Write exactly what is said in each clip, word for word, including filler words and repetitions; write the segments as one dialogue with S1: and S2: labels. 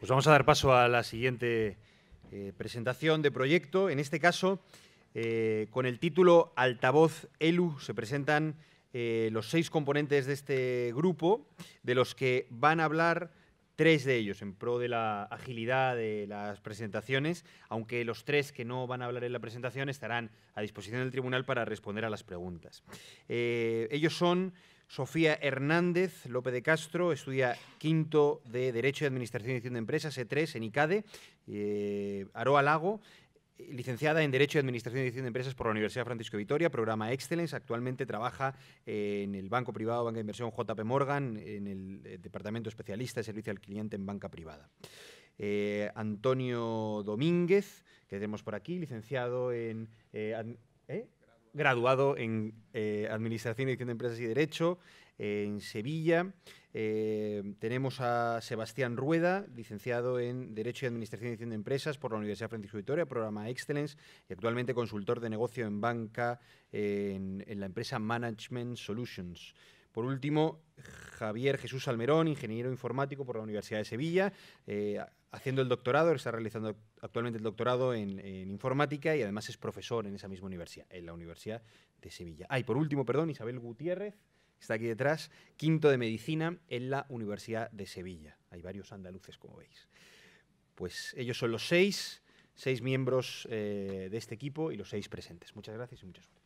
S1: Pues vamos a dar paso a la siguiente eh, presentación de proyecto. En este caso, eh, con el título Altavoz ELU, se presentan eh, los seis componentes de este grupo, de los que van a hablar tres de ellos en pro de la agilidad de las presentaciones, aunque los tres que no van a hablar en la presentación estarán a disposición del tribunal para responder a las preguntas. Eh, ellos son Sofía Hernández López de Castro, estudia quinto de Derecho y Administración y Dirección de Empresas, E tres, en ICADE. Eh, Aroa Lago, licenciada en Derecho y Administración y Dirección de Empresas por la Universidad Francisco de Vitoria, programa Excellence. Actualmente trabaja en el banco privado, banca de inversión J P Morgan, en el departamento especialista de servicio al cliente en banca privada. Eh, Antonio Domínguez, que tenemos por aquí, licenciado en... Eh, ad, ¿eh? graduado en eh, Administración y Dirección de Empresas y Derecho, eh, en Sevilla. Eh, tenemos a Sebastián Rueda, licenciado en Derecho y Administración y Dirección de Empresas por la Universidad Francisco de Vitoria, programa Excellence, y actualmente consultor de negocio en banca eh, en, en la empresa Management Solutions. Por último, Javier Jesús Almerón, ingeniero informático por la Universidad de Sevilla, eh, haciendo el doctorado, está realizando actualmente el doctorado en, en informática y además es profesor en esa misma universidad, en la Universidad de Sevilla. Ah, y por último, perdón, Isabel Gutiérrez, que está aquí detrás, quinto de Medicina en la Universidad de Sevilla. Hay varios andaluces, como veis. Pues ellos son los seis, seis miembros eh, de este equipo y los seis presentes. Muchas gracias y mucha suerte.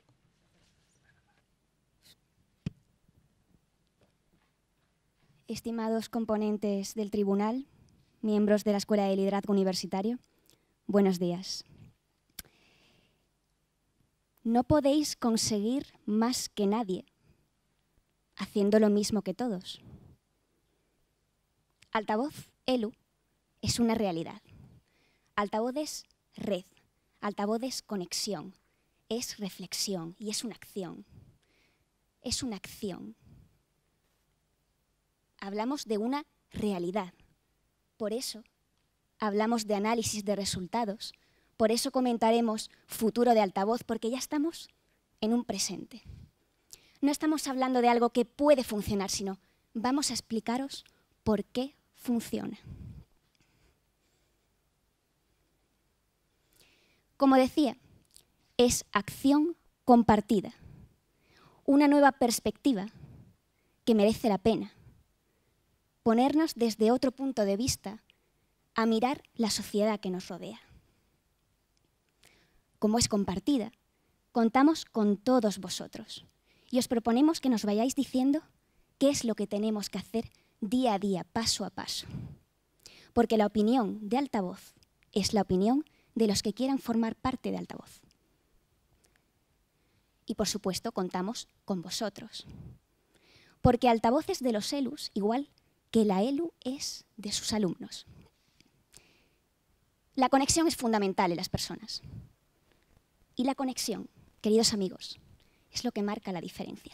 S2: Estimados componentes del tribunal, miembros de la Escuela de Liderazgo Universitario, buenos días. No podéis conseguir más que nadie haciendo lo mismo que todos. Altavoz ELU es una realidad. Altavoz es red, altavoz es conexión, es reflexión y es una acción. Es una acción. Hablamos de una realidad. Por eso hablamos de análisis de resultados. Por eso comentaremos futuro de altavoz, porque ya estamos en un presente. No estamos hablando de algo que puede funcionar, sino vamos a explicaros por qué funciona. Como decía, es acción compartida. Una nueva perspectiva que merece la pena. Ponernos desde otro punto de vista a mirar la sociedad que nos rodea. Como es compartida, contamos con todos vosotros y os proponemos que nos vayáis diciendo qué es lo que tenemos que hacer día a día, paso a paso. Porque la opinión de altavoz es la opinión de los que quieran formar parte de altavoz. Y por supuesto contamos con vosotros. Porque altavoz es de los ELUs, igual que la ELU es de sus alumnos. La conexión es fundamental en las personas. Y la conexión, queridos amigos, es lo que marca la diferencia.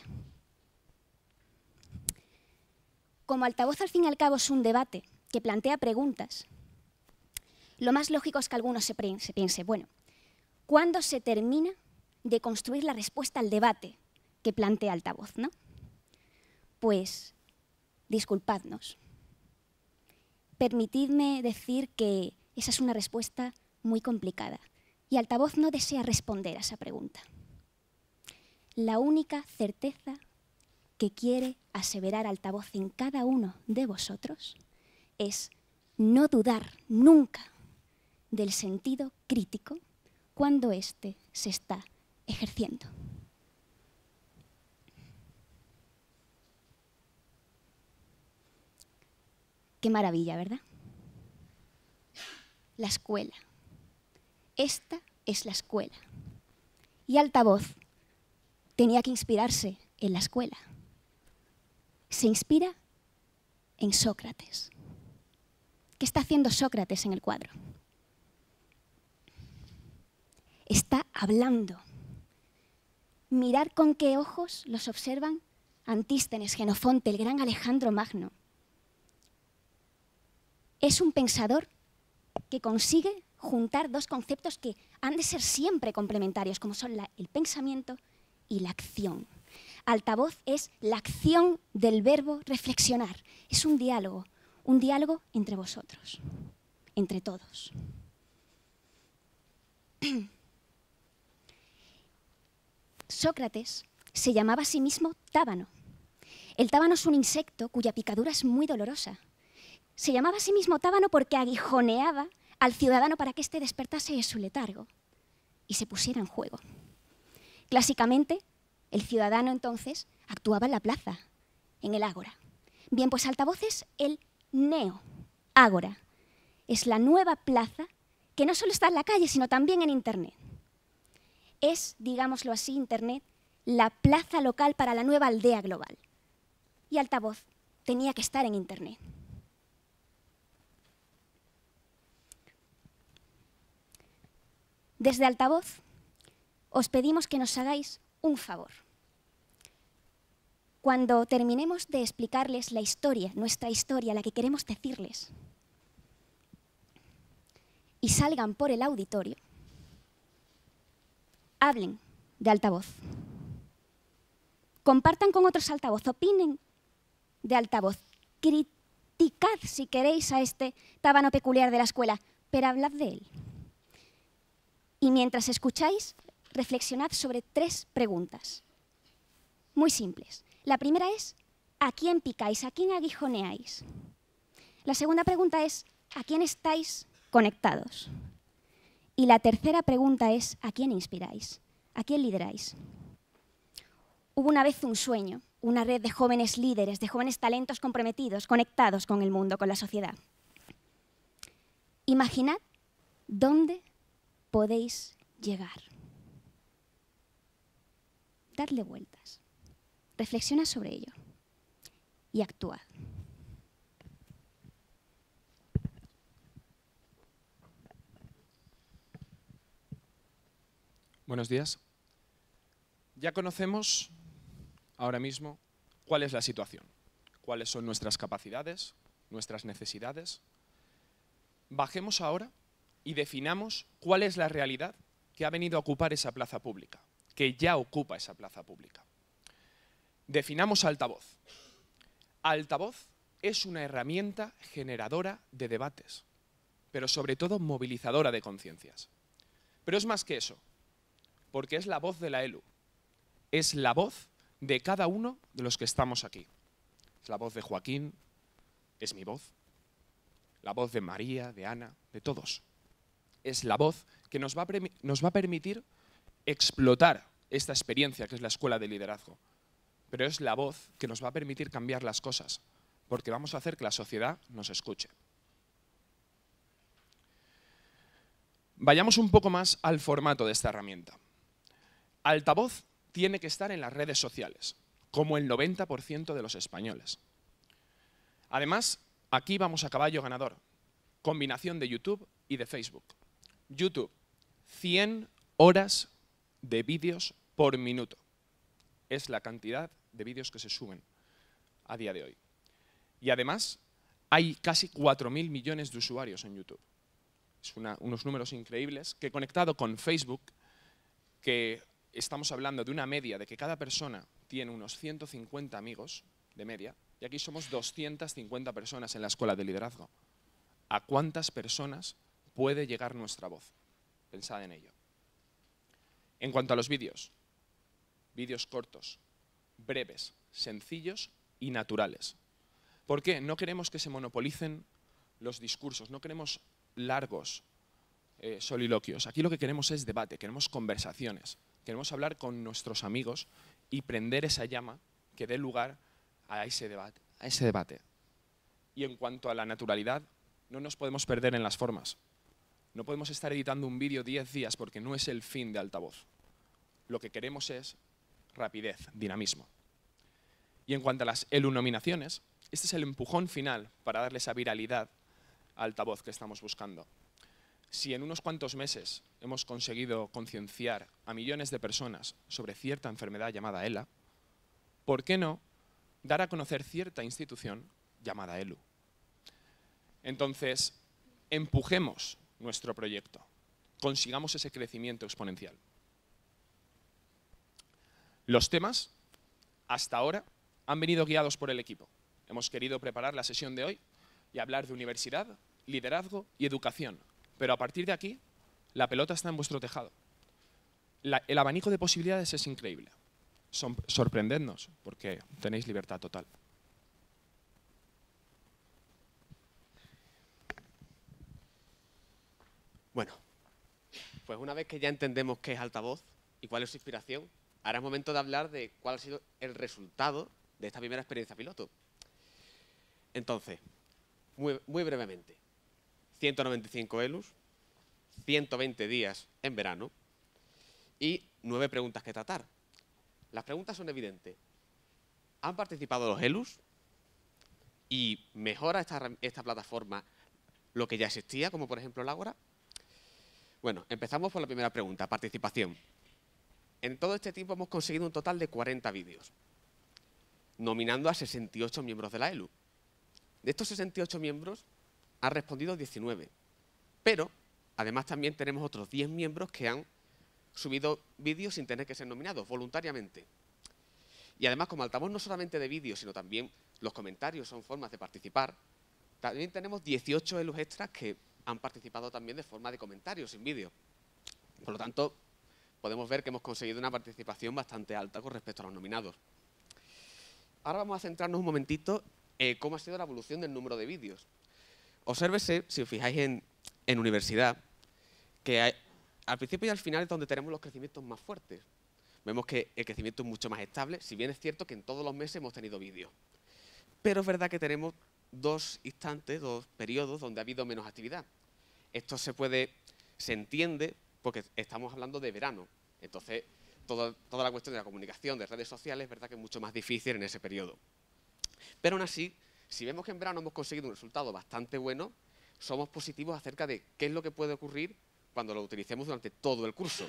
S2: Como altavoz, al fin y al cabo, es un debate que plantea preguntas, lo más lógico es que alguno se piense, bueno, ¿cuándo se termina de construir la respuesta al debate que plantea altavoz, ¿no? Pues disculpadnos. Permitidme decir que esa es una respuesta muy complicada y altavoz no desea responder a esa pregunta. La única certeza que quiere aseverar altavoz en cada uno de vosotros es no dudar nunca del sentido crítico cuando éste se está ejerciendo. Qué maravilla, ¿verdad? La escuela. Esta es la escuela. Y altavoz tenía que inspirarse en la escuela. Se inspira en Sócrates. ¿Qué está haciendo Sócrates en el cuadro? Está hablando. Mirad con qué ojos los observan Antístenes, Genofonte, el gran Alejandro Magno. Es un pensador que consigue juntar dos conceptos que han de ser siempre complementarios, como son la, el pensamiento y la acción. Altavoz es la acción del verbo reflexionar. Es un diálogo, un diálogo entre vosotros. entre todos. Sócrates se llamaba a sí mismo tábano. El tábano es un insecto cuya picadura es muy dolorosa. Se llamaba a sí mismo tábano porque aguijoneaba al ciudadano para que éste despertase de su letargo y se pusiera en juego. Clásicamente, el ciudadano entonces actuaba en la plaza, en el ágora. Bien, pues Altavoz es el neo-ágora. Es la nueva plaza que no solo está en la calle, sino también en Internet. Es, digámoslo así, Internet, la plaza local para la nueva aldea global. Y Altavoz tenía que estar en Internet. Desde Altavoz os pedimos que nos hagáis un favor. Cuando terminemos de explicarles la historia, nuestra historia, la que queremos decirles, y salgan por el auditorio, hablen de Altavoz. Compartan con otros Altavoz, opinen de Altavoz. Criticad, si queréis, a este tábano peculiar de la escuela, pero hablad de él. Y mientras escucháis, reflexionad sobre tres preguntas, muy simples. La primera es, ¿a quién picáis? ¿A quién aguijoneáis? La segunda pregunta es, ¿a quién estáis conectados? Y la tercera pregunta es, ¿a quién inspiráis? ¿A quién lideráis? Hubo una vez un sueño, una red de jóvenes líderes, de jóvenes talentos comprometidos, conectados con el mundo, con la sociedad. Imaginad dónde podéis llegar. Dadle vueltas. Reflexiona sobre ello y actuad.
S3: Buenos días. Ya conocemos ahora mismo cuál es la situación, cuáles son nuestras capacidades, nuestras necesidades. Bajemos ahora y definamos cuál es la realidad que ha venido a ocupar esa plaza pública, que ya ocupa esa plaza pública. Definamos Altavoz. Altavoz es una herramienta generadora de debates, pero sobre todo movilizadora de conciencias. Pero es más que eso, porque es la voz de la E L U. Es la voz de cada uno de los que estamos aquí. Es la voz de Joaquín, es mi voz, la voz de María, de Ana, de todos. Es la voz que nos va a, nos va a permitir explotar esta experiencia que es la escuela de liderazgo. Pero es la voz que nos va a permitir cambiar las cosas, porque vamos a hacer que la sociedad nos escuche. Vayamos un poco más al formato de esta herramienta. Altavoz tiene que estar en las redes sociales, como el noventa por ciento de los españoles. Además, aquí vamos a caballo ganador, combinación de YouTube y de Facebook. YouTube, cien horas de vídeos por minuto. Es la cantidad de vídeos que se suben a día de hoy. Y además, hay casi cuatro mil millones de usuarios en YouTube. Es una, unos números increíbles que conectado con Facebook, que estamos hablando de una media de que cada persona tiene unos ciento cincuenta amigos de media, y aquí somos doscientas cincuenta personas en la escuela de liderazgo. ¿A cuántas personas puede llegar nuestra voz? Pensad en ello. En cuanto a los vídeos, vídeos cortos, breves, sencillos y naturales. ¿Por qué? No queremos que se monopolicen los discursos, no queremos largos eh, soliloquios. Aquí lo que queremos es debate, queremos conversaciones, queremos hablar con nuestros amigos y prender esa llama que dé lugar a ese debate, a ese debate. Y en cuanto a la naturalidad, no nos podemos perder en las formas. No podemos estar editando un vídeo diez días porque no es el fin de Altavoz. Lo que queremos es rapidez, dinamismo. Y en cuanto a las E L U nominaciones, este es el empujón final para darle esa viralidad a Altavoz que estamos buscando. Si en unos cuantos meses hemos conseguido concienciar a millones de personas sobre cierta enfermedad llamada ELA, ¿por qué no dar a conocer cierta institución llamada E L U? Entonces, empujemos nuestro proyecto, consigamos ese crecimiento exponencial. Los temas, hasta ahora, han venido guiados por el equipo. Hemos querido preparar la sesión de hoy y hablar de universidad, liderazgo y educación. Pero a partir de aquí, la pelota está en vuestro tejado. La, el abanico de posibilidades es increíble. Son, sorprendednos, porque tenéis libertad total.
S4: Bueno, pues una vez que ya entendemos qué es Altavoz y cuál es su inspiración, ahora es momento de hablar de cuál ha sido el resultado de esta primera experiencia piloto. Entonces, muy, muy brevemente, ciento noventa y cinco E L Us, ciento veinte días en verano y nueve preguntas que tratar. Las preguntas son evidentes. ¿Han participado los E L Us? ¿Y mejora esta, esta plataforma lo que ya existía, como por ejemplo el Ágora? Bueno, empezamos por la primera pregunta, participación. En todo este tiempo hemos conseguido un total de cuarenta vídeos, nominando a sesenta y ocho miembros de la E L U. De estos sesenta y ocho miembros, han respondido diecinueve. Pero, además, también tenemos otros diez miembros que han subido vídeos sin tener que ser nominados, voluntariamente. Y además, como altavoz no solamente de vídeos, sino también los comentarios son formas de participar, también tenemos dieciocho E L Us extras que han participado también de forma de comentarios, sin vídeo. Por lo tanto, podemos ver que hemos conseguido una participación bastante alta con respecto a los nominados. Ahora vamos a centrarnos un momentito en cómo ha sido la evolución del número de vídeos. Obsérvese, si os fijáis en, en universidad, que hay, al principio y al final es donde tenemos los crecimientos más fuertes. Vemos que el crecimiento es mucho más estable, si bien es cierto que en todos los meses hemos tenido vídeos. Pero es verdad que tenemos dos instantes, dos periodos donde ha habido menos actividad. Esto se puede, se entiende porque estamos hablando de verano. Entonces, toda, toda la cuestión de la comunicación, de redes sociales, es verdad que es mucho más difícil en ese periodo. Pero aún así, si vemos que en verano hemos conseguido un resultado bastante bueno, somos positivos acerca de qué es lo que puede ocurrir cuando lo utilicemos durante todo el curso.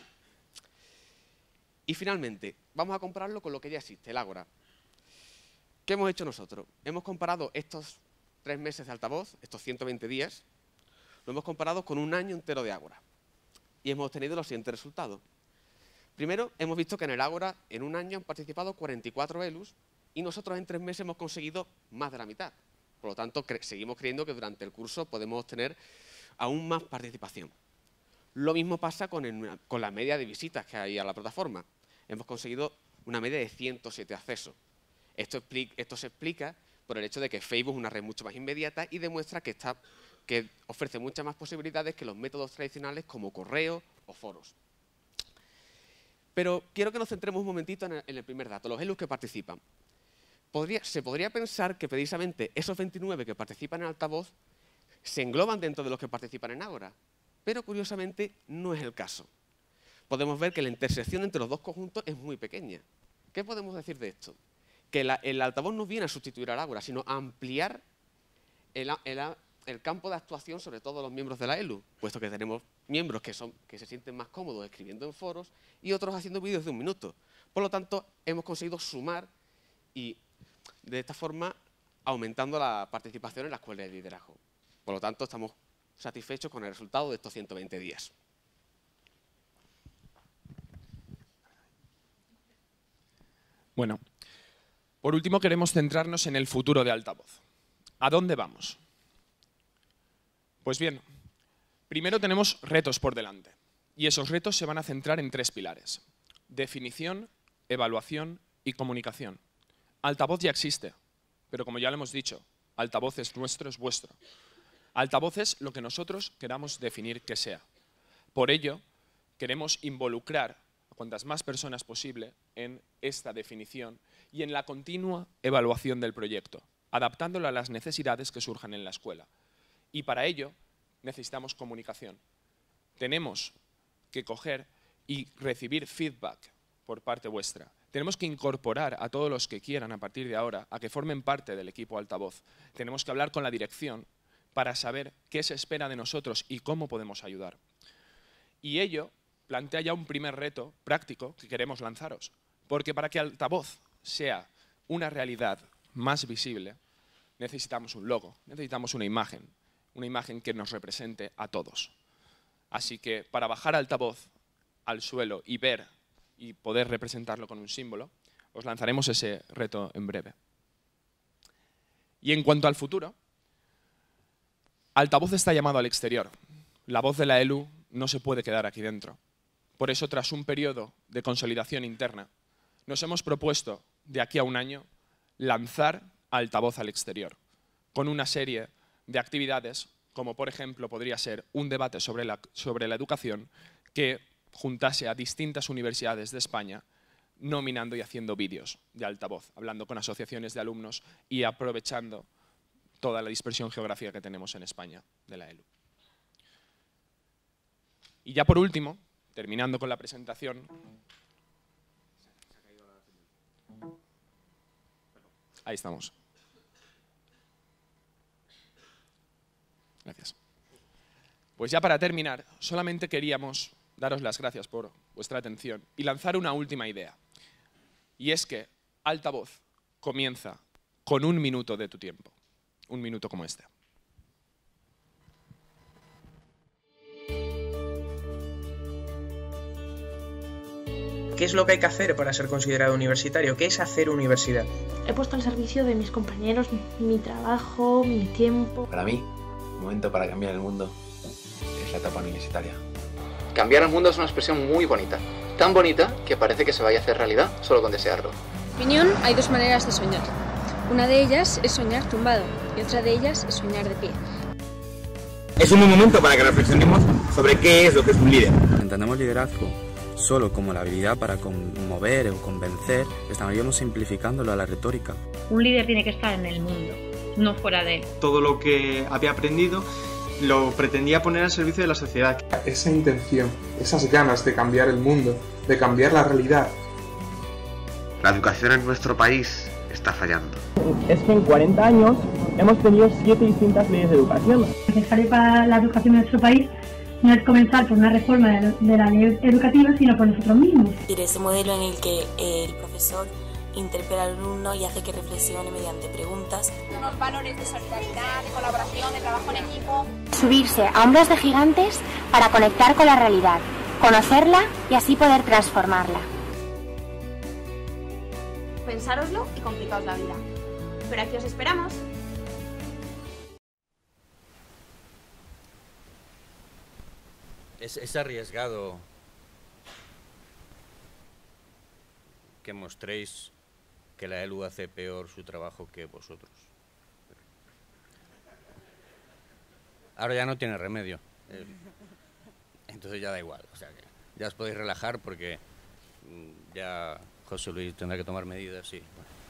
S4: Y finalmente, vamos a compararlo con lo que ya existe, el Ágora. ¿Qué hemos hecho nosotros? Hemos comparado estos tres meses de altavoz, estos ciento veinte días, lo hemos comparado con un año entero de Ágora. Y hemos obtenido los siguientes resultados. Primero, hemos visto que en el Ágora, en un año, han participado cuarenta y cuatro E L Us y nosotros en tres meses hemos conseguido más de la mitad. Por lo tanto, cre- seguimos creyendo que durante el curso podemos obtener aún más participación. Lo mismo pasa con, el, con la media de visitas que hay a la plataforma. Hemos conseguido una media de ciento siete accesos. Esto, expli- esto se explica por el hecho de que Facebook es una red mucho más inmediata y demuestra que, está, que ofrece muchas más posibilidades que los métodos tradicionales como correo o foros. Pero quiero que nos centremos un momentito en el, en el primer dato, los E L Us que participan. Podría, se podría pensar que precisamente esos veintinueve que participan en altavoz se engloban dentro de los que participan en Ágora, pero curiosamente no es el caso. Podemos ver que la intersección entre los dos conjuntos es muy pequeña. ¿Qué podemos decir de esto? Que la, el altavoz no viene a sustituir al Ágora, sino a ampliar el, el, el campo de actuación sobre todo los miembros de la E L U, puesto que tenemos miembros que, son, que se sienten más cómodos escribiendo en foros y otros haciendo vídeos de un minuto. Por lo tanto, hemos conseguido sumar y de esta forma aumentando la participación en la escuela de liderazgo. Por lo tanto, estamos satisfechos con el resultado de estos ciento veinte días.
S3: Bueno, por último queremos centrarnos en el futuro de Altavoz. ¿A dónde vamos? Pues bien, primero tenemos retos por delante. Y esos retos se van a centrar en tres pilares: definición, evaluación y comunicación. Altavoz ya existe, pero como ya lo hemos dicho, Altavoz es nuestro, es vuestro. Altavoz es lo que nosotros queramos definir que sea. Por ello, queremos involucrar a cuantas más personas posible en esta definición y en la continua evaluación del proyecto, adaptándolo a las necesidades que surjan en la escuela. Y para ello necesitamos comunicación. Tenemos que coger y recibir feedback por parte vuestra. Tenemos que incorporar a todos los que quieran a partir de ahora a que formen parte del equipo Altavoz. Tenemos que hablar con la dirección para saber qué se espera de nosotros y cómo podemos ayudar. Y ello plantea ya un primer reto práctico que queremos lanzaros. Porque para que Altavoz sea una realidad más visible, necesitamos un logo, necesitamos una imagen, una imagen que nos represente a todos. Así que para bajar Altavoz al suelo y ver y poder representarlo con un símbolo, os lanzaremos ese reto en breve. Y en cuanto al futuro, Altavoz está llamado al exterior. La voz de la E L U no se puede quedar aquí dentro. Por eso, tras un periodo de consolidación interna, nos hemos propuesto, de aquí a un año, lanzar Altavoz al exterior, con una serie de actividades, como por ejemplo podría ser un debate sobre la, sobre la educación que juntase a distintas universidades de España, nominando y haciendo vídeos de altavoz, hablando con asociaciones de alumnos y aprovechando toda la dispersión geográfica que tenemos en España de la E L U. Y ya por último, terminando con la presentación, ahí estamos. Gracias. Pues ya para terminar, solamente queríamos daros las gracias por vuestra atención y lanzar una última idea. Y es que Altavoz comienza con un minuto de tu tiempo. Un minuto como este.
S5: ¿Qué es lo que hay que hacer para ser considerado universitario? ¿Qué es hacer universidad?
S6: He puesto al servicio de mis compañeros mi trabajo, mi tiempo.
S7: Para mí, el momento para cambiar el mundo es la etapa universitaria.
S8: Cambiar el mundo es una expresión muy bonita. Tan bonita que parece que se vaya a hacer realidad solo con desearlo.
S9: En mi opinión, hay dos maneras de soñar. Una de ellas es soñar tumbado y otra de ellas es soñar de pie.
S10: Es un buen momento para que reflexionemos sobre qué es lo que es un líder.
S11: Entendemos liderazgo solo como la habilidad para conmover o convencer, estaríamos simplificándolo a la retórica.
S12: Un líder tiene que estar en el mundo, no fuera de él.
S13: Todo lo que había aprendido lo pretendía poner al servicio de la sociedad.
S14: Esa intención, esas ganas de cambiar el mundo, de cambiar la realidad.
S15: La educación en nuestro país está fallando.
S16: Es que en cuarenta años hemos tenido siete distintas leyes de educación.
S17: Lo necesario para la educación en nuestro país no es comenzar por una reforma de la ley educativa, sino por nosotros mismos.
S18: Ese modelo en el que el profesor interpela al alumno y hace que reflexione mediante preguntas.
S19: Unos valores de solidaridad, de colaboración, de trabajo en equipo.
S20: Subirse a hombros de gigantes para conectar con la realidad, conocerla y así poder transformarla.
S19: Pensároslo y complicaos la vida. Pero aquí os esperamos.
S21: Es, es arriesgado que mostréis que la E L U hace peor su trabajo que vosotros. Ahora ya no tiene remedio. Eh, entonces ya da igual. O sea que ya os podéis relajar porque mm, ya José Luis tendrá que tomar medidas. Sí.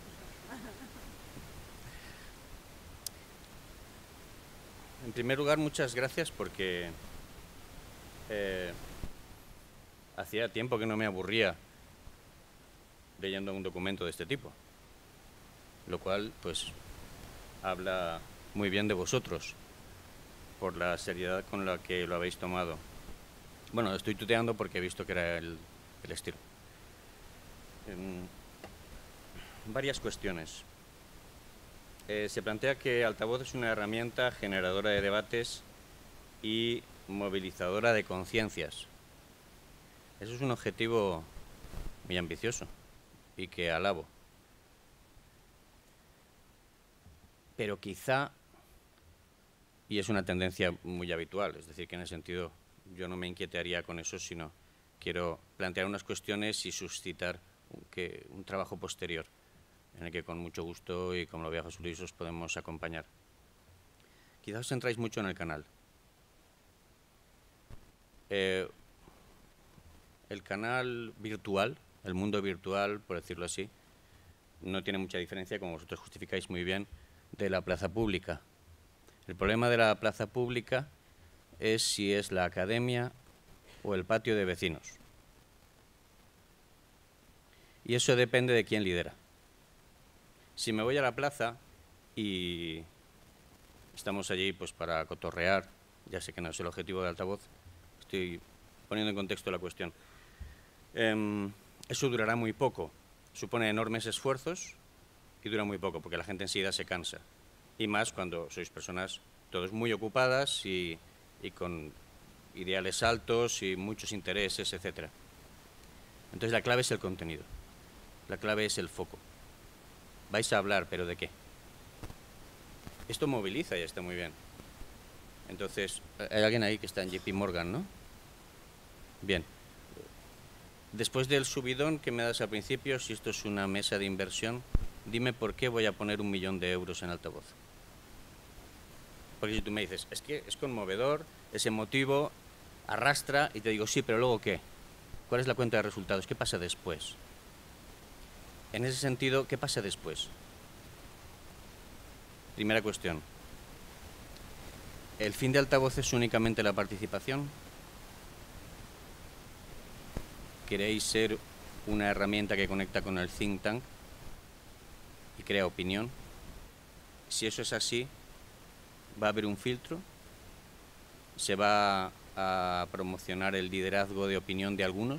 S21: En primer lugar, muchas gracias porque eh, hacía tiempo que no me aburría leyendo un documento de este tipo, lo cual pues habla muy bien de vosotros por la seriedad con la que lo habéis tomado. Bueno, estoy tuteando porque he visto que era el, el estilo. Eh, varias cuestiones. Eh, se plantea que Altavoz es una herramienta generadora de debates y movilizadora de conciencias. Eso es un objetivo muy ambicioso y que alabo. Pero quizá, y es una tendencia muy habitual, es decir, que en ese sentido yo no me inquietaría con eso, sino quiero plantear unas cuestiones y suscitar un, que, un trabajo posterior en el que con mucho gusto y como lo vea José Luis os podemos acompañar. Quizás os centráis mucho en el canal. Eh, el canal virtual, el mundo virtual, por decirlo así, no tiene mucha diferencia, como vosotros justificáis muy bien, de la plaza pública. El problema de la plaza pública es si es la academia o el patio de vecinos. Y eso depende de quién lidera. Si me voy a la plaza y estamos allí pues para cotorrear, ya sé que no es el objetivo de Altavoz, estoy poniendo en contexto la cuestión. Eh, eso durará muy poco, supone enormes esfuerzos y dura muy poco, porque la gente enseguida se cansa. Y más cuando sois personas todos muy ocupadas y, y con ideales altos y muchos intereses, etcétera. Entonces la clave es el contenido, la clave es el foco. Vais a hablar, pero ¿de qué? Esto moviliza y está muy bien. Entonces, hay alguien ahí que está en J P Morgan, ¿no? Bien. Después del subidón que me das al principio, si esto es una mesa de inversión, dime por qué voy a poner un millón de euros en altavoz. Porque si tú me dices, es que es conmovedor, es emotivo, arrastra, y te digo, sí, pero luego ¿qué? ¿Cuál es la cuenta de resultados? ¿Qué pasa después? En ese sentido, ¿qué pasa después? Primera cuestión. ¿El fin de altavoz es únicamente la participación? ¿Queréis ser una herramienta que conecta con el think tank y crea opinión? Si eso es así, ¿va a haber un filtro? ¿Se va a promocionar el liderazgo de opinión de algunos?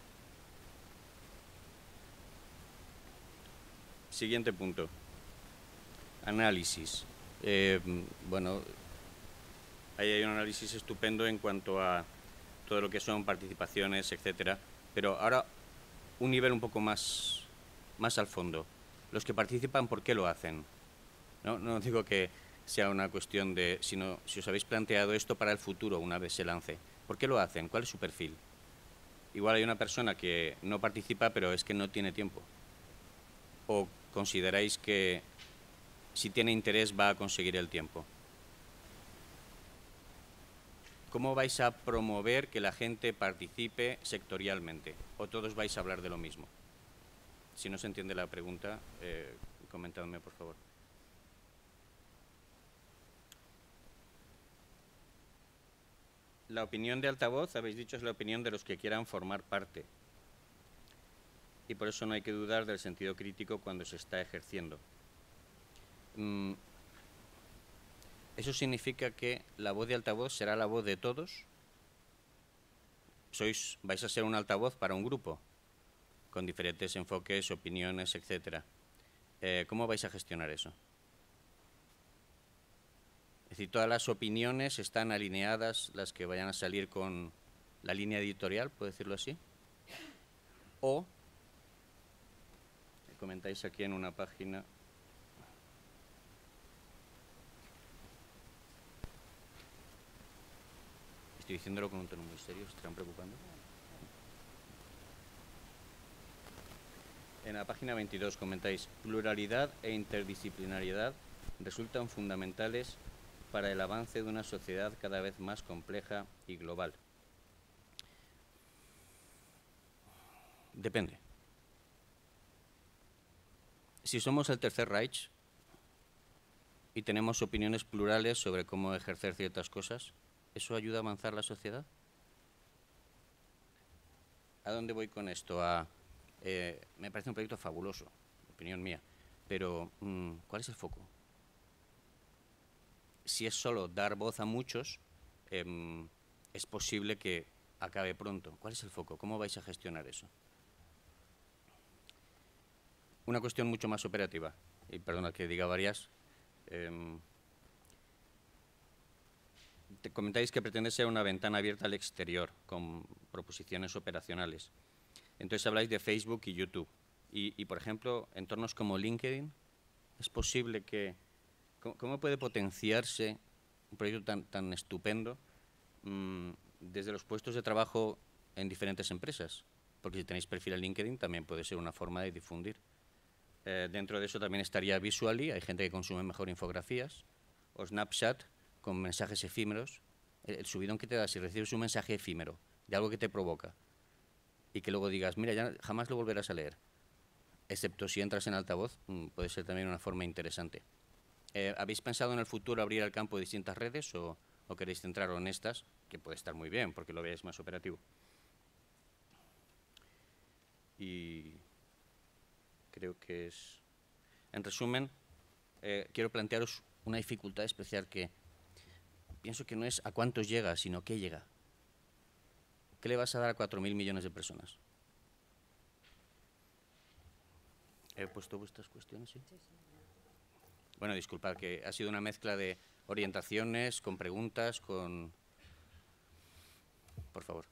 S21: Siguiente punto. Análisis. Eh, bueno, ahí hay un análisis estupendo en cuanto a todo lo que son participaciones, etcétera. Pero ahora un nivel un poco más, más al fondo. Los que participan, ¿por qué lo hacen? No, no digo que sea una cuestión de, sino si os habéis planteado esto para el futuro una vez se lance. ¿Por qué lo hacen? ¿Cuál es su perfil? Igual hay una persona que no participa, pero es que no tiene tiempo. ¿O consideráis que si tiene interés va a conseguir el tiempo? ¿Cómo vais a promover que la gente participe sectorialmente? ¿O todos vais a hablar de lo mismo? Si no se entiende la pregunta, eh, comentadme, por favor. La opinión de altavoz, habéis dicho, es la opinión de los que quieran formar parte. Y por eso no hay que dudar del sentido crítico cuando se está ejerciendo. Mm, ¿Eso significa que la voz de altavoz será la voz de todos? Sois, vais a ser un altavoz para un grupo, con diferentes enfoques, opiniones, etcétera. Eh, ¿Cómo vais a gestionar eso? Es decir, ¿todas las opiniones están alineadas, las que vayan a salir con la línea editorial, puedo decirlo así? O, comentáis aquí en una página... Estoy diciéndolo con un tono muy serio, ¿se están preocupando? En la página veintidós comentáis, pluralidad e interdisciplinariedad resultan fundamentales para el avance de una sociedad cada vez más compleja y global. Depende. Si somos el Tercer Reich y tenemos opiniones plurales sobre cómo ejercer ciertas cosas, ¿eso ayuda a avanzar la sociedad? ¿A dónde voy con esto? A, eh, me parece un proyecto fabuloso, opinión mía, pero mmm, ¿cuál es el foco? Si es solo dar voz a muchos, eh, es posible que acabe pronto. ¿Cuál es el foco? ¿Cómo vais a gestionar eso? Una cuestión mucho más operativa, y perdona que diga varias. Eh, te comentáis que pretende ser una ventana abierta al exterior, con proposiciones operacionales. Entonces habláis de Facebook y YouTube. Y, y por ejemplo, entornos como LinkedIn, ¿es posible que... ¿Cómo, cómo puede potenciarse un proyecto tan, tan estupendo mmm, desde los puestos de trabajo en diferentes empresas? Porque si tenéis perfil en LinkedIn también puede ser una forma de difundir. Eh, dentro de eso también estaría Visually, hay gente que consume mejor infografías, o Snapchat, con mensajes efímeros. El, el subidón que te da si recibes un mensaje efímero de algo que te provoca y que luego digas, mira, ya jamás lo volverás a leer, excepto si entras en altavoz, mmm, puede ser también una forma interesante. Eh, ¿Habéis pensado en el futuro abrir al campo de distintas redes o, o queréis centraros en estas, que puede estar muy bien porque lo veáis más operativo? Y creo que es... En resumen, eh, quiero plantearos una dificultad especial que pienso que no es a cuántos llega, sino qué llega. ¿Qué le vas a dar a cuatro mil millones de personas? ¿He puesto vuestras cuestiones? ¿Sí? Sí, sí. Bueno, disculpad, que ha sido una mezcla de orientaciones, con preguntas, con... Por favor.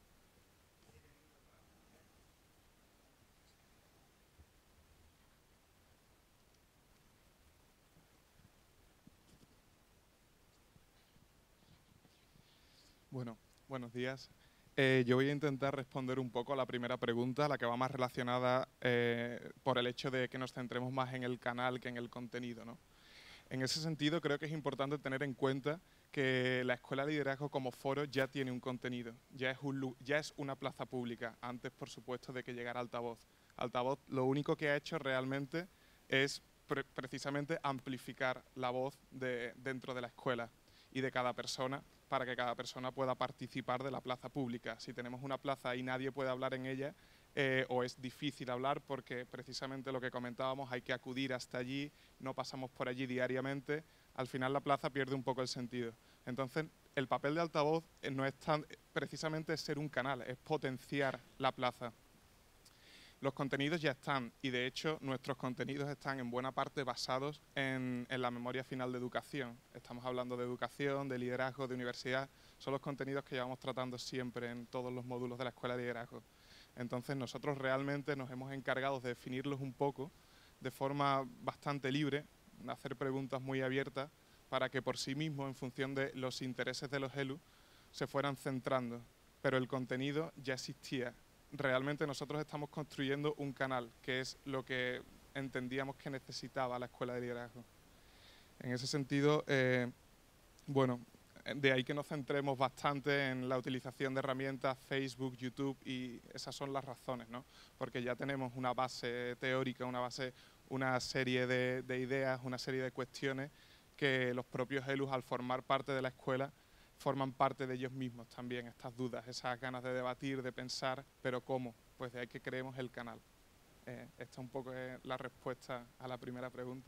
S14: Bueno, buenos días. Eh, yo voy a intentar responder un poco a la primera pregunta, la que va más relacionada eh, por el hecho de que nos centremos más en el canal que en el contenido, ¿no? En ese sentido, creo que es importante tener en cuenta que la Escuela de Liderazgo como foro ya tiene un contenido, ya es, un, ya es una plaza pública, antes, por supuesto, de que llegara Altavoz. Altavoz lo único que ha hecho realmente es pre precisamente amplificar la voz de, dentro de la escuela y de cada persona, para que cada persona pueda participar de la plaza pública. Si tenemos una plaza y nadie puede hablar en ella, eh, o es difícil hablar porque precisamente lo que comentábamos, hay que acudir hasta allí, no pasamos por allí diariamente, al final la plaza pierde un poco el sentido. Entonces, el papel de Altavoz no es tan, precisamente ser un canal, es potenciar la plaza. Los contenidos ya están y de hecho nuestros contenidos están en buena parte basados en, en la memoria final de educación. Estamos hablando de educación, de liderazgo, de universidad, son los contenidos que llevamos tratando siempre en todos los módulos de la Escuela de Liderazgo. Entonces nosotros realmente nos hemos encargado de definirlos un poco de forma bastante libre, hacer preguntas muy abiertas para que por sí mismos, en función de los intereses de los E L U, se fueran centrando. Pero el contenido ya existía. Realmente nosotros estamos construyendo un canal, que es lo que entendíamos que necesitaba la Escuela de Liderazgo. En ese sentido, eh, bueno, de ahí que nos centremos bastante en la utilización de herramientas Facebook, YouTube, y esas son las razones, ¿no? Porque ya tenemos una base teórica, una base, una serie de, de ideas, una serie de cuestiones que los propios E L Us, al formar parte de la escuela, forman parte de ellos mismos también, estas dudas, esas ganas de debatir, de pensar, pero ¿cómo? Pues de ahí que creemos el canal. Eh, esta un poco es la respuesta a la primera pregunta.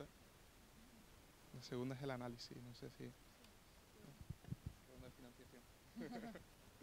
S14: La segunda es el análisis, no sé si... Segunda de financiación.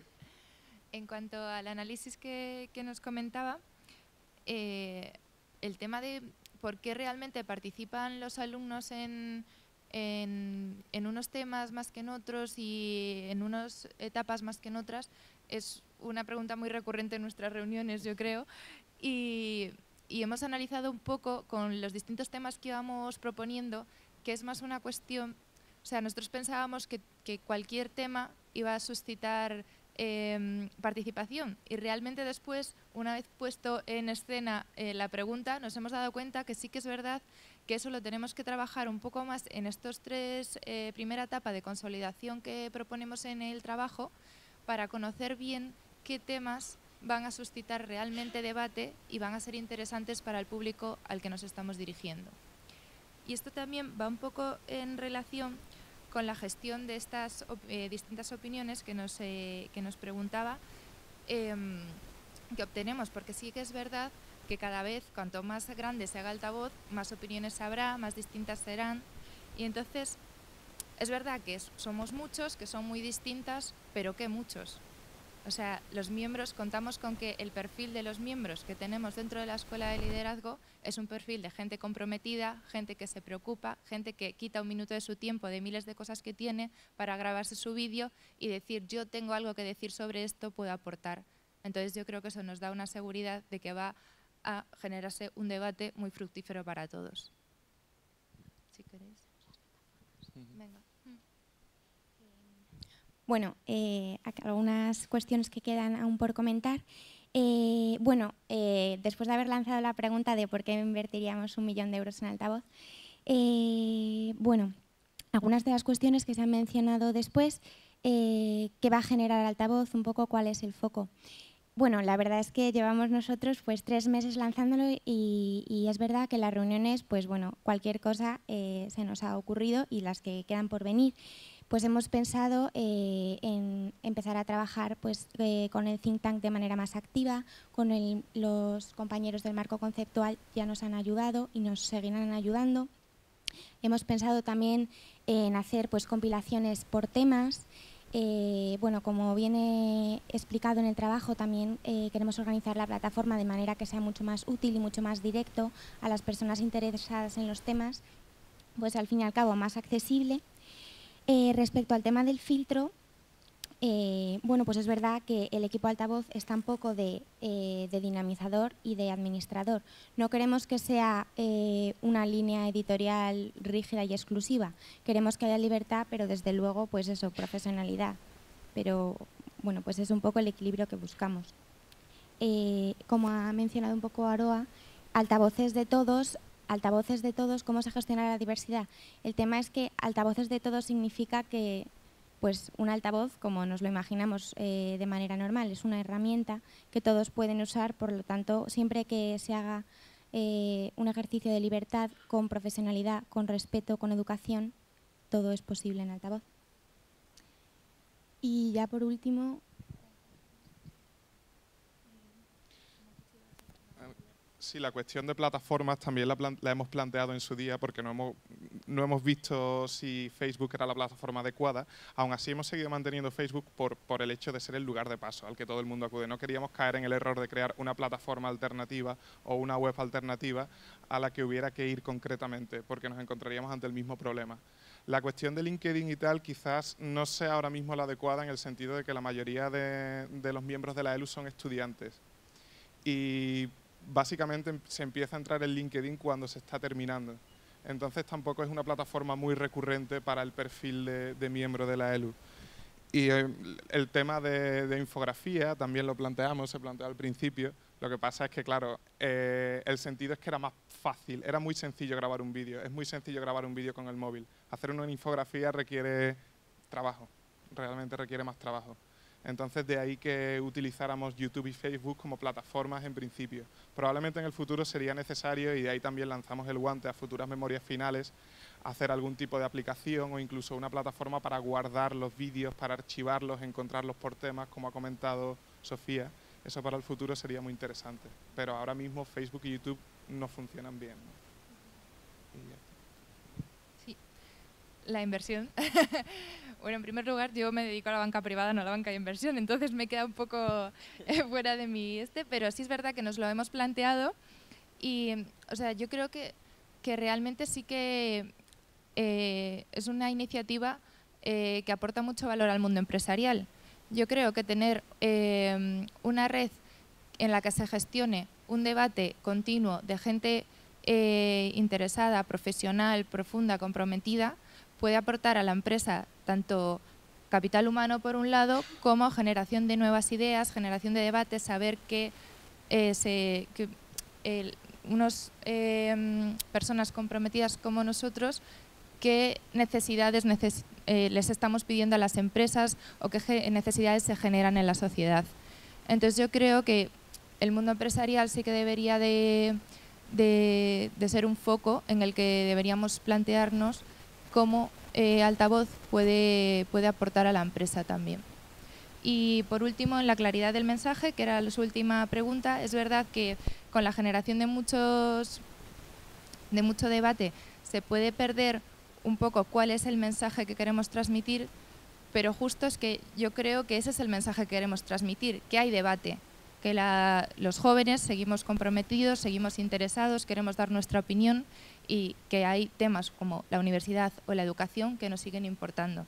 S1: En cuanto al análisis que, que nos comentaba, eh, el tema de por qué realmente participan los alumnos en... En, en unos temas más que en otros y en unas etapas más que en otras, es una pregunta muy recurrente en nuestras reuniones, yo creo, y, y hemos analizado un poco con los distintos temas que íbamos proponiendo, que es más una cuestión, o sea, nosotros pensábamos que, que cualquier tema iba a suscitar eh, participación, y realmente después, una vez puesto en escena eh, la pregunta, nos hemos dado cuenta que sí que es verdad que eso lo tenemos que trabajar un poco más en estos tres, eh, primera etapa de consolidación que proponemos en el trabajo, para conocer bien qué temas van a suscitar realmente debate y van a ser interesantes para el público al que nos estamos dirigiendo. Y esto también va un poco en relación con la gestión de estas eh, distintas opiniones que nos, eh, que nos preguntaba, eh, que obtenemos, porque sí que es verdad que cada vez, cuanto más grande se haga Altavoz, más opiniones habrá, más distintas serán, y entonces es verdad que somos muchos, que son muy distintas, pero ¿qué muchos? O sea, los miembros, contamos con que el perfil de los miembros que tenemos dentro de la Escuela de Liderazgo es un perfil de gente comprometida, gente que se preocupa, gente que quita un minuto de su tiempo, de miles de cosas que tiene, para grabarse su vídeo y decir, yo tengo algo que decir sobre esto, puedo aportar. Entonces yo creo que eso nos da una seguridad de que va a generarse un debate muy fructífero para todos. Si queréis. Venga.
S20: Bueno, eh, algunas cuestiones que quedan aún por comentar. Eh, bueno, eh, después de haber lanzado la pregunta de por qué invertiríamos un millón de euros en Altavoz, eh, bueno, algunas de las cuestiones que se han mencionado después, eh, ¿qué va a generar Altavoz? Un poco cuál es el foco. Bueno, la verdad es que llevamos nosotros pues tres meses lanzándolo y, y es verdad que las reuniones, pues bueno, cualquier cosa eh, se nos ha ocurrido y las que quedan por venir, pues hemos pensado eh, en empezar a trabajar pues, eh, con el think tank de manera más activa, con el, los compañeros del marco conceptual ya nos han ayudado y nos seguirán ayudando. Hemos pensado también en hacer pues, compilaciones por temas. Eh, bueno, como viene explicado en el trabajo, también eh, queremos organizar la plataforma de manera que sea mucho más útil y mucho más directo a las personas interesadas en los temas, pues al fin y al cabo más accesible. Eh, respecto al tema del filtro, eh, bueno, pues es verdad que el equipo Altavoz está un poco de, eh, de dinamizador y de administrador. No queremos que sea eh, una línea editorial rígida y exclusiva. Queremos que haya libertad, pero desde luego, pues eso, profesionalidad. pero bueno, pues es un poco el equilibrio que buscamos. Eh, como ha mencionado un poco Aroa, altavoces de todos, altavoces de todos, ¿cómo se gestiona la diversidad? El tema es que altavoces de todos significa que pues un altavoz, como nos lo imaginamos eh, de manera normal, es una herramienta que todos pueden usar, por lo tanto, siempre que se haga eh, un ejercicio de libertad con profesionalidad, con respeto, con educación, todo es posible en altavoz. Y ya por último...
S14: Sí, la cuestión de plataformas también la, la hemos planteado en su día porque no hemos, no hemos visto si Facebook era la plataforma adecuada. Aún así hemos seguido manteniendo Facebook por, por el hecho de ser el lugar de paso al que todo el mundo acude. No queríamos caer en el error de crear una plataforma alternativa o una web alternativa a la que hubiera que ir concretamente, porque nos encontraríamos ante el mismo problema. La cuestión de LinkedIn y tal quizás no sea ahora mismo la adecuada en el sentido de que la mayoría de, de los miembros de la E L U son estudiantes. Y básicamente se empieza a entrar en LinkedIn cuando se está terminando. Entonces tampoco es una plataforma muy recurrente para el perfil de, de miembro de la E L U. Y eh, el tema de, de infografía también lo planteamos, se planteó al principio. Lo que pasa es que, claro, eh, el sentido es que era más fácil, era muy sencillo grabar un vídeo. Es muy sencillo grabar un vídeo con el móvil. Hacer una infografía requiere trabajo, realmente requiere más trabajo. Entonces, de ahí que utilizáramos YouTube y Facebook como plataformas en principio. Probablemente en el futuro sería necesario, y de ahí también lanzamos el guante a futuras memorias finales, hacer algún tipo de aplicación o incluso una plataforma para guardar los vídeos, para archivarlos, encontrarlos por temas, como ha comentado Sofía. Eso para el futuro sería muy interesante. Pero ahora mismo Facebook y YouTube no funcionan bien, ¿no? Y ya.
S1: Sí, la inversión. Bueno, en primer lugar, yo me dedico a la banca privada, no a la banca de inversión, entonces me queda un poco eh, fuera de mi este, pero sí es verdad que nos lo hemos planteado y, o sea, yo creo que, que realmente sí que eh, es una iniciativa eh, que aporta mucho valor al mundo empresarial. Yo creo que tener eh, una red en la que se gestione un debate continuo de gente eh, interesada, profesional, profunda, comprometida, puede aportar a la empresa tanto capital humano por un lado, como generación de nuevas ideas, generación de debates, saber que, eh, se, que eh, unos eh, personas comprometidas como nosotros, qué necesidades neces eh, les estamos pidiendo a las empresas o qué necesidades se generan en la sociedad. Entonces yo creo que el mundo empresarial sí que debería de, de, de ser un foco en el que deberíamos plantearnos cómo eh, altavoz puede, puede aportar a la empresa también. Y por último, en la claridad del mensaje, que era su última pregunta, es verdad que con la generación de, muchos, de mucho debate se puede perder un poco cuál es el mensaje que queremos transmitir, pero justo es que yo creo que ese es el mensaje que queremos transmitir, que hay debate, que la, los jóvenes seguimos comprometidos, seguimos interesados, queremos dar nuestra opinión y que hay temas como la universidad o la educación que nos siguen importando.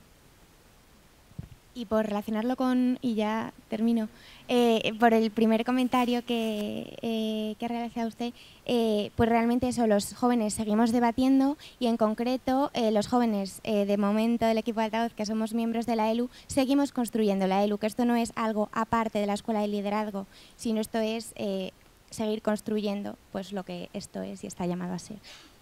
S20: Y por relacionarlo con, y ya termino, eh, por el primer comentario que, eh, que ha realizado usted, eh, pues realmente eso, los jóvenes seguimos debatiendo y en concreto eh, los jóvenes eh, de momento del equipo de altavoz, que somos miembros de la E L U, seguimos construyendo la E L U, que esto no es algo aparte de la Escuela de Liderazgo, sino esto es eh, seguir construyendo pues lo que esto es y está llamado a ser.